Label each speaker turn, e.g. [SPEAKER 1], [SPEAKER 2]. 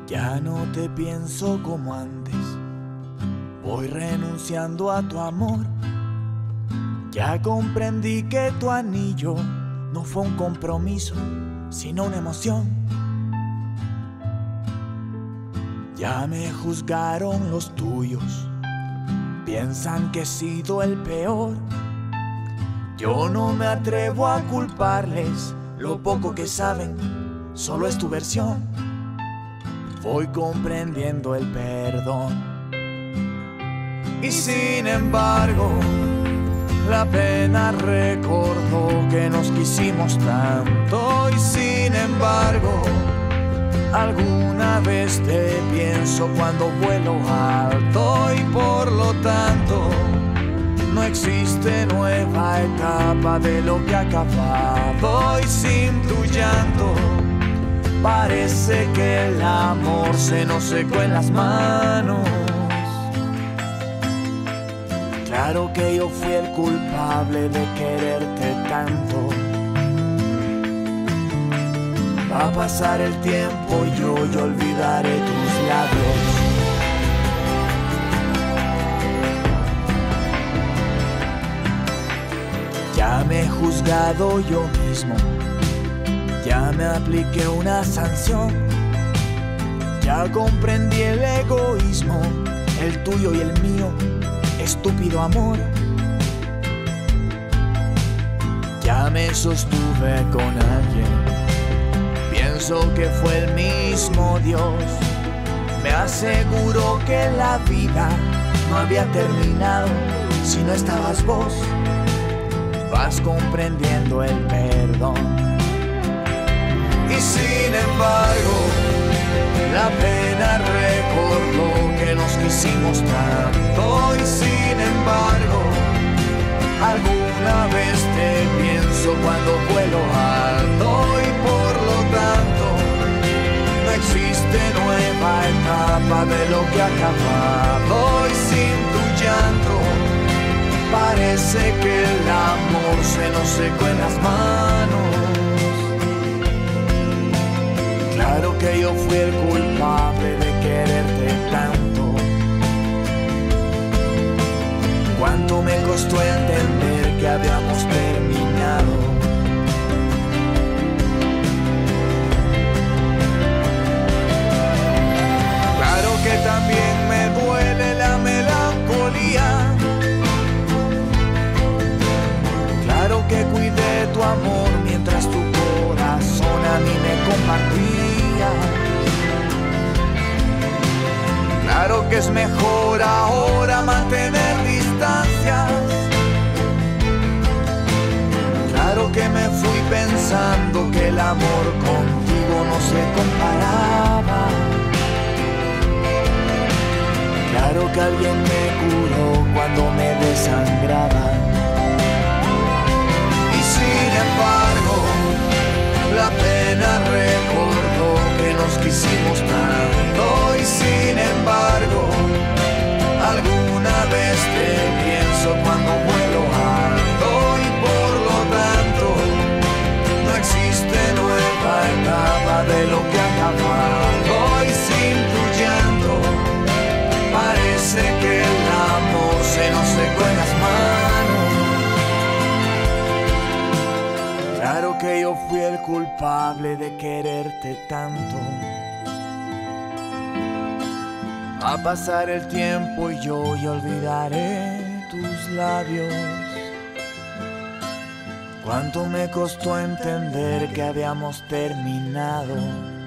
[SPEAKER 1] Ya no te pienso como antes, voy renunciando a tu amor. Ya comprendí que tu anillo no fue un compromiso, sino una emoción. Ya me juzgaron los tuyos, piensan que he sido el peor. Yo no me atrevo a culparles, lo poco que saben solo es tu versión. Voy comprendiendo el perdón. Y sin embargo, la pena recordó que nos quisimos tanto. Y sin embargo, alguna vez te pienso cuando vuelo alto. Y por lo tanto, no existe nueva etapa de lo que ha acabado. Y sin tu llanto, parece que el amor se nos secó en las manos. Claro que yo fui el culpable de quererte tanto. Va a pasar el tiempo y yo olvidaré tus labios. Ya me he juzgado yo mismo, ya me apliqué una sanción. Ya comprendí el egoísmo, el tuyo y el mío, estúpido amor. Ya me sostuve con alguien, pienso que fue el mismo Dios. Me aseguró que la vida no había terminado si no estabas vos. Vas comprendiendo el perdón. Y sin embargo, la pena recordó que nos quisimos tanto. Y sin embargo, alguna vez te pienso cuando vuelo alto. Y por lo tanto, no existe nueva etapa de lo que ha acabado. Y sin tu llanto, parece que el amor se nos secó en las manos. Claro que yo fui el culpable de quererte tanto. Cuánto me costó entender que habíamos terminado. Claro que también me duele la melancolía. Claro que cuidé tu amor mientras tu corazón a mí me compartía. Claro que es mejor ahora mantener distancias. Claro que me fui pensando que el amor contigo no se comparaba. Claro que alguien me curó cuando me desangraba. Y sin embargo, la pena recordó que nos quisimos tanto. Y sin embargo, alguna vez te pienso cuando vuelo alto. Y por lo tanto, no existe nueva etapa de lo que ha acabado. Y sin tu llanto, parece que el amor se nos secó en las manos. Claro que yo fui el culpable de quererte tanto. Va a pasar el tiempo y yo olvidaré tus labios. Cuánto me costó entender que habíamos terminado.